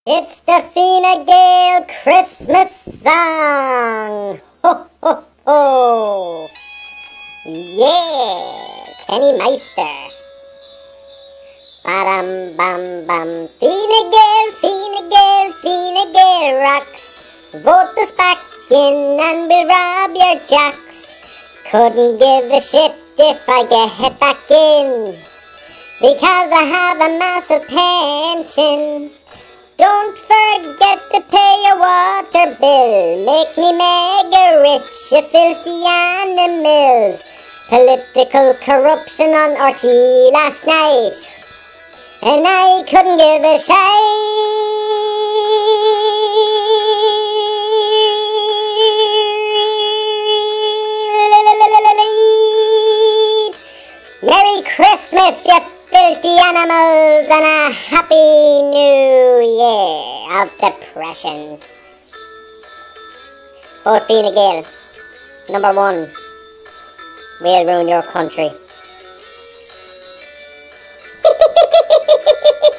It's the Fine Gael Christmas song! Ho ho ho! Yeah! Kenny Meister! Ba-dum bum bum. Fine Gael, Fine Gael, Fine Gael rocks. Vote us back in and we'll rob your jacks. Couldn't give a shit if I get back in, because I have a massive pension. Don't forget to pay your water bill. Make me mega rich, you filthy animals. Political corruption on Archie last night, and I couldn't give a shite. Merry Christmas, you filthy animals, and a Happy New Year of depression. Vote Fine Gael. #1. We'll ruin your country.